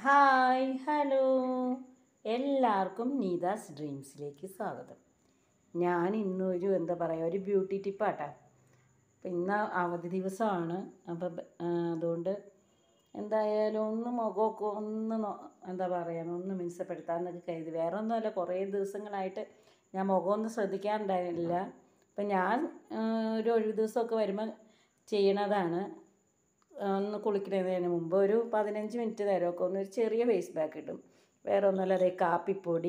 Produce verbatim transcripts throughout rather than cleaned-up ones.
Hi hello എല്ലാവർക്കും നീതാസ് ഡ്രീംസിലേക്ക് സ്വാഗതം. ഞാൻ ഇന്നൊരു എന്താ പറയുക ഒരു ബ്യൂട്ടി ടിപ്പാട്ടാ. അപ്പം ഇന്ന് അവധി ദിവസമാണ്. അപ്പം അതുകൊണ്ട് എന്തായാലും ഒന്ന് മുഖമൊക്കെ ഒന്ന് എന്താ പറയുക ഒന്ന് മിനുസപ്പെടുത്താമെന്നൊക്കെ കരുതി. വേറെ ഒന്നുമല്ല, കുറേ ദിവസങ്ങളായിട്ട് ഞാൻ മുഖമൊന്നും ശ്രദ്ധിക്കാറുണ്ടായില്ല. അപ്പം ഞാൻ ഒരു ഒഴിവ് ദിവസമൊക്കെ വരുമ്പോൾ ചെയ്യണതാണ്. ഒന്ന് കുളിക്കുന്നതിന് മുമ്പ് ഒരു പതിനഞ്ച് മിനിറ്റ് നേരമൊക്കെ ഒന്ന് ഒരു ചെറിയ ഫേസ് പാക്ക് ഇടും. വേറെ ഒന്നുമല്ല, അതേ കാപ്പിപ്പൊടി,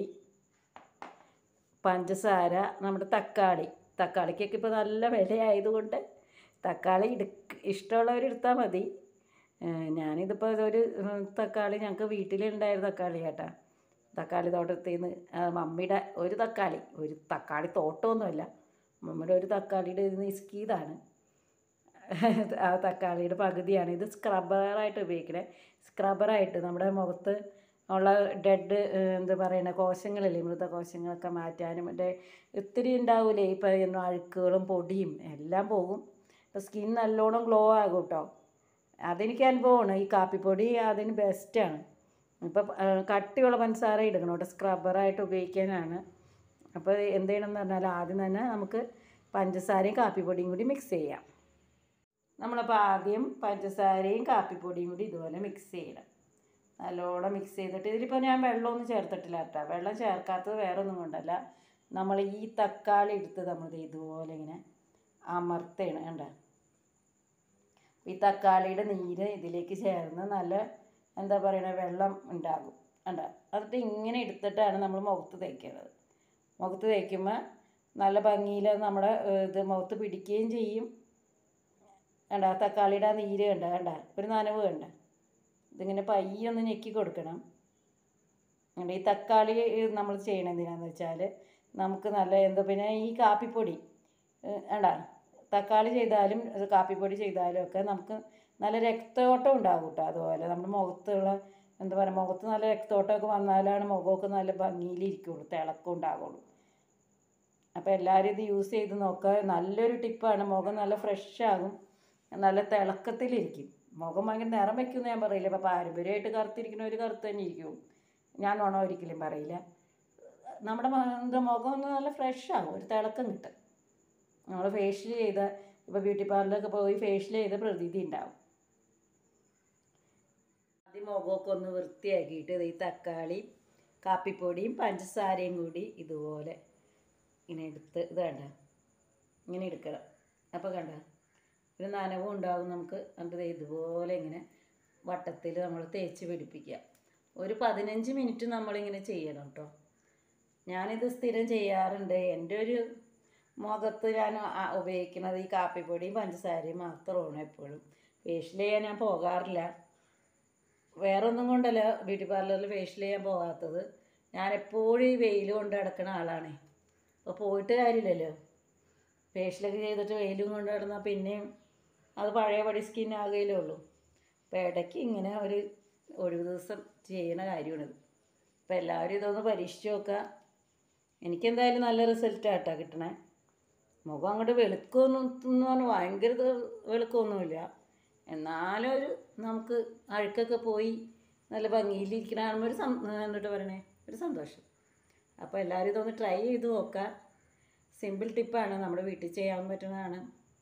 പഞ്ചസാര, നമ്മുടെ തക്കാളി തക്കാളിക്കൊക്കെ ഇപ്പോൾ നല്ല വിലയായതുകൊണ്ട് തക്കാളി എടുക്ക ഇഷ്ടമുള്ളവരെടുത്താൽ മതി. ഞാനിതിപ്പോൾ ഇതൊരു തക്കാളി ഞങ്ങൾക്ക് വീട്ടിലുണ്ടായിരുന്ന തക്കാളി കേട്ടാ. തക്കാളി തോട്ടത്തിൽ നിന്ന് മമ്മിയുടെ ഒരു തക്കാളി ഒരു തക്കാളി തോട്ടമൊന്നുമല്ല, മമ്മിയുടെ ഒരു തക്കാളിയുടെ ഇത് ഇസ്കീതാണ്. ആ തക്കാളിയുടെ പകുതിയാണ് ഇത്. സ്ക്രബ്ബറായിട്ട് ഉപയോഗിക്കണേ. സ്ക്രബ്ബറായിട്ട് നമ്മുടെ മുഖത്ത് ഉള്ള ഡെഡ് എന്താ പറയണ കോശങ്ങളില്ലേ, മൃതകോശങ്ങളൊക്കെ മാറ്റാനും മറ്റേ ഒത്തിരി ഉണ്ടാവില്ലേ ഈ പറയുന്ന അഴുക്കുകളും പൊടിയും എല്ലാം പോകും. അപ്പോൾ സ്കിൻ നല്ലോണം ഗ്ലോ ആകും കേട്ടോ. അതെനിക്ക് അനുഭവമാണ്. ഈ കാപ്പിപ്പൊടി അതിന് ബെസ്റ്റാണ്. ഇപ്പം കട്ടിയുള്ള പഞ്ചസാര ഇടണം കേട്ടോ, സ്ക്രബ്ബറായിട്ട് ഉപയോഗിക്കാനാണ്. അപ്പോൾ എന്ത് ചെയ്യണമെന്ന് പറഞ്ഞാൽ ആദ്യം തന്നെ നമുക്ക് പഞ്ചസാരയും കാപ്പിപ്പൊടിയും കൂടി മിക്സ് ചെയ്യാം. നമ്മളപ്പോൾ ആദ്യം പഞ്ചസാരയും കാപ്പിപ്പൊടിയും കൂടി ഇതുപോലെ മിക്സ് ചെയ്യണം. നല്ലോണം മിക്സ് ചെയ്തിട്ട് ഇതിലിപ്പോൾ ഞാൻ വെള്ളമൊന്നും ചേർത്തിട്ടില്ല കേട്ടോ. വെള്ളം ചേർക്കാത്തത് വേറെ ഒന്നും കൊണ്ടല്ല, നമ്മൾ ഈ തക്കാളി എടുത്ത് നമ്മൾ ഇതുപോലെ ഇങ്ങനെ അമർത്തണം കണ്ട. ഈ തക്കാളിയുടെ നീര് ഇതിലേക്ക് ചേർന്ന് നല്ല എന്താ പറയണ വെള്ളം ഉണ്ടാകും കണ്ട. എന്നിട്ട് ഇങ്ങനെ എടുത്തിട്ടാണ് നമ്മൾ മുഖത്ത് തേക്കുന്നത്. മുഖത്ത് തേക്കുമ്പോൾ നല്ല ഭംഗിയിൽ നമ്മുടെ ഇത് മുഖത്ത് പിടിക്കുകയും ചെയ്യും. കണ്ട തക്കാളിയുടെ ആ നീര് കണ്ട കണ്ട ഒരു നനവ് കണ്ട. ഇതിങ്ങനെ പയ്യൊന്ന് ഞെക്കി കൊടുക്കണം. കണ്ട ഈ തക്കാളി നമ്മൾ ചെയ്യണം എന്തിനാന്ന് വെച്ചാൽ നമുക്ക് നല്ല എന്താ പിന്നെ ഈ കാപ്പിപ്പൊടി കണ്ട തക്കാളി ചെയ്താലും കാപ്പിപ്പൊടി ചെയ്താലും ഒക്കെ നമുക്ക് നല്ല രക്തയോട്ടം ഉണ്ടാകും കേട്ടോ. അതുപോലെ നമ്മുടെ മുഖത്തുള്ള എന്താ പറയുക മുഖത്ത് നല്ല രക്തയോട്ടമൊക്കെ വന്നാലാണ് മുഖമൊക്കെ നല്ല ഭംഗിയിലിരിക്കുള്ളൂ, തിളക്കം ഉണ്ടാകുള്ളൂ. അപ്പോൾ എല്ലാവരും ഇത് യൂസ് ചെയ്ത് നോക്കുക. നല്ലൊരു ടിപ്പാണ്. മുഖം നല്ല ഫ്രഷ് ആകും, നല്ല തിളക്കത്തിലിരിക്കും. മുഖം ഭയങ്കര നിറം വയ്ക്കുമെന്ന് ഞാൻ പറയില്ല. ഇപ്പോൾ പാരമ്പര്യമായിട്ട് കറുത്തിരിക്കുന്ന ഒരു കറുത്ത് തന്നെ ഇരിക്കും, ഞാൻ വേണോ ഒരിക്കലും പറയില്ല. നമ്മുടെ എന്താ മുഖം ഒന്ന് നല്ല ഫ്രഷ് ആകും, ഒരു തിളക്കം കിട്ടും. നമ്മൾ ഫേഷ്യൽ ചെയ്ത ഇപ്പോൾ ബ്യൂട്ടി പാർലറിലൊക്കെ പോയി ഫേഷ്യൽ ചെയ്ത പ്രതീതി ഉണ്ടാവും. ആദ്യം മുഖമൊക്കെ ഒന്ന് വൃത്തിയാക്കിയിട്ട് ഈ തക്കാളി കാപ്പിപ്പൊടിയും പഞ്ചസാരയും കൂടി ഇതുപോലെ ഇങ്ങനെ എടുത്ത് ഇത് കണ്ട ഇങ്ങനെ എടുക്കണം. അപ്പോൾ കണ്ട ഒരു നനവും ഉണ്ടാകും നമുക്ക്. എന്നിട്ട് ഇതുപോലെ ഇങ്ങനെ വട്ടത്തിൽ നമ്മൾ തേച്ച് പിടിപ്പിക്കുക. ഒരു പതിനഞ്ച് മിനിറ്റ് നമ്മളിങ്ങനെ ചെയ്യണം കേട്ടോ. ഞാനിത് സ്ഥിരം ചെയ്യാറുണ്ട്. എൻ്റെ ഒരു മുഖത്ത് ഞാൻ ഉപയോഗിക്കുന്നത് ഈ കാപ്പിപ്പൊടിയും പഞ്ചസാരയും മാത്രമാണ്. എപ്പോഴും ഫേഷ്യൽ ചെയ്യാൻ ഞാൻ പോകാറില്ല. വേറെ ഒന്നും കൊണ്ടല്ല ബ്യൂട്ടി പാർലറിൽ ഫേഷ്യൽ ചെയ്യാൻ പോകാത്തത്. ഞാൻ എപ്പോഴും ഈ വെയിൽ കൊണ്ട് നടക്കുന്ന ആളാണ്. അപ്പോൾ പോയിട്ട് കാര്യമില്ലല്ലോ. ഫേഷ്യലൊക്കെ ചെയ്തിട്ട് വെയിലും കൊണ്ട് നടന്നാൽ പിന്നെയും അത് പഴയപടി സ്കിൻ ആകുകയല്ലേ ഉള്ളൂ. അപ്പോൾ ഇടയ്ക്ക് ഇങ്ങനെ ഒരു ഒഴിവ് ദിവസം ചെയ്യണ കാര്യമാണിത്. അപ്പോൾ എല്ലാവരും ഇതൊന്ന് പരീക്ഷിച്ച് നോക്കുക. എനിക്കെന്തായാലും നല്ല റിസൾട്ടാട്ടോ കിട്ടണേ. മുഖം അങ്ങോട്ട് വെളുക്കൊന്നും എന്ന് പറഞ്ഞാൽ ഭയങ്കര വെളുക്കൊന്നുമില്ല, എന്നാലും ഒരു നമുക്ക് അഴുക്കൊക്കെ പോയി നല്ല ഭംഗിയിലിരിക്കണ കാണുമ്പോൾ ഒരു എന്നിട്ട് പറയണേ ഒരു സന്തോഷം. അപ്പോൾ എല്ലാവരും ഇതൊന്ന് ട്രൈ ചെയ്ത് നോക്കുക. സിമ്പിൾ ടിപ്പാണ്, നമ്മുടെ വീട്ടിൽ ചെയ്യാൻ പറ്റുന്നതാണ്.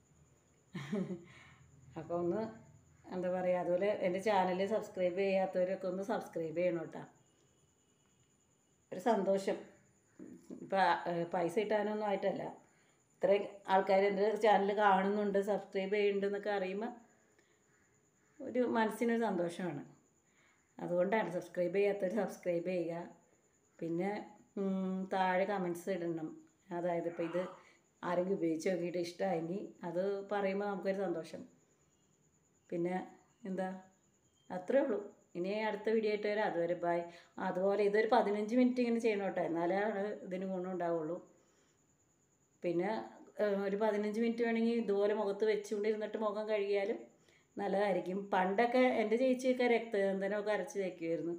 അപ്പോൾ ഒന്ന് എന്താ പറയുക, അതുപോലെ എൻ്റെ ചാനൽ സബ്സ്ക്രൈബ് ചെയ്യാത്തവരൊക്കെ ഒന്ന് സബ്സ്ക്രൈബ് ചെയ്യണം കേട്ടോ. ഒരു സന്തോഷം. ഇപ്പം പൈസ കിട്ടാനൊന്നും ആയിട്ടല്ല, ഇത്രയും ആൾക്കാർ എൻ്റെ ചാനൽ കാണുന്നുണ്ട് സബ്സ്ക്രൈബ് ചെയ്യുന്നുണ്ടെന്നൊക്കെ അറിയുമ്പോൾ ഒരു മനസ്സിനൊരു സന്തോഷമാണ്. അതുകൊണ്ടാണ് സബ്സ്ക്രൈബ് ചെയ്യാത്തവർ സബ്സ്ക്രൈബ് ചെയ്യുക. പിന്നെ താഴെ കമൻറ്റ്സ് ഇടണം. അതായത് ഇപ്പോൾ ഇത് ആരെങ്കിലും ഉപയോഗിച്ച് നോക്കിയിട്ട് ഇഷ്ടമായെങ്കിൽ അത് പറയുമ്പോൾ നമുക്കൊരു സന്തോഷം. പിന്നെ എന്താ അത്രേ ഉള്ളൂ. ഇനി അടുത്ത വീഡിയോ ആയിട്ട് വരാം. അതുവരെ ബൈ. അതുപോലെ ഇതൊരു പതിനഞ്ച് മിനിറ്റ് ഇങ്ങനെ ചെയ്യണം കേട്ടോ, എന്നാലേ ഇതിന് ഗുണമുണ്ടാവുള്ളൂ. പിന്നെ ഒരു പതിനഞ്ച് മിനിറ്റ് വേണമെങ്കിൽ ഇതുപോലെ മുഖത്ത് വെച്ചുകൊണ്ടിരുന്നിട്ട് മുഖം കഴുകിയാലും നല്ലതായിരിക്കും. പണ്ടൊക്കെ എൻ്റെ ചേച്ചിയൊക്കെ രക്തചന്ദനമൊക്കെ അരച്ച് തേക്കുമായിരുന്നു.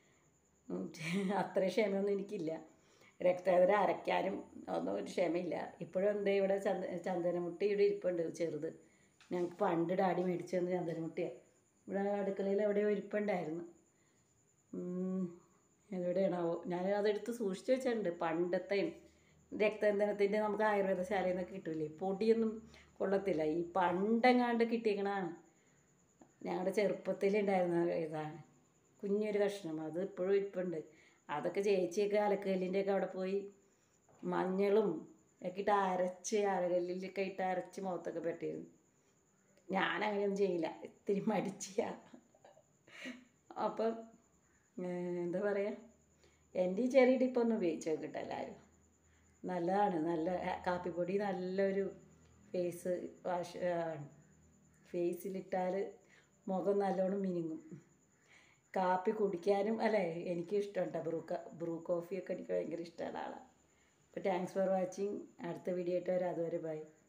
അത്ര ക്ഷമയൊന്നും എനിക്കില്ല. രക്തചന്ദനം അരയ്ക്കാനും ഒന്നും ഒരു ക്ഷമയില്ല. ഇപ്പോഴും എന്താ ഇവിടെ ചന്ദ ചന്ദനമുട്ടി ഇവിടെ ഇരിപ്പുണ്ട് ചെറുത്. ഞങ്ങൾക്ക് പണ്ട് ഡാഡി മേടിച്ചു തന്ന ചന്ദനമുട്ടിയാണ്. ഇവിടെ അടുക്കളയിൽ എവിടെയോ ഇരിപ്പുണ്ടായിരുന്നു. എവിടെയാണാവോ, ഞാൻ അതെടുത്ത് സൂക്ഷിച്ച് വെച്ചിട്ടുണ്ട്. പണ്ടത്തെ രക്തചന്ദനത്തിൻ്റെ നമുക്ക് ആയുർവേദശാലയിൽ നിന്നൊക്കെ കിട്ടൂലേ, പൊടിയൊന്നും കൊള്ളത്തില്ല. ഈ പണ്ടെങ്ങാണ്ട് കിട്ടിയേക്കണതാണ്. ഞങ്ങളുടെ ചെറുപ്പത്തിലുണ്ടായിരുന്ന ഇതാണ്, കുഞ്ഞൊരു കഷ്ണം. അത് ഇപ്പോഴും ഇപ്പുണ്ട്. അതൊക്കെ ചേച്ചിയൊക്കെ അലക്കല്ലിൻ്റെയൊക്കെ അവിടെ പോയി മഞ്ഞളും ഒക്കെ ഇട്ട് അരച്ച്, അരകല്ലിലൊക്കെ ഇട്ട് അരച്ച് മുഖത്തൊക്കെ പെട്ടിരുന്നു. ഞാനങ്ങനെയൊന്നും ചെയ്യില്ല, ഇത്തിരി മടിച്ചിയാ. അപ്പം എന്താ പറയുക, എൻ്റെ ഈ ചെറിയ ടിപ്പൊന്ന് ഉപയോഗിച്ച് നോക്കട്ടെ എല്ലാവരും. നല്ലതാണ്. നല്ല കാപ്പിപ്പൊടി നല്ലൊരു ഫേസ് വാഷ് ആണ്. ഫേസിലിട്ടാൽ മുഖം നല്ലോണം മിനുങ്ങും. കാപ്പി കുടിക്കാനും അല്ലേ, എനിക്കും ഇഷ്ടമുണ്ട്. ബ്രൂ ബ്രൂ കോഫിയൊക്കെ എനിക്ക് ഭയങ്കര ഇഷ്ടമുള്ള ആളാണ്. അപ്പോൾ താങ്ക്സ് ഫോർ വാച്ചിങ്. അടുത്ത വീഡിയോ ആയിട്ട് വരാം. അതുവരെ ബൈ.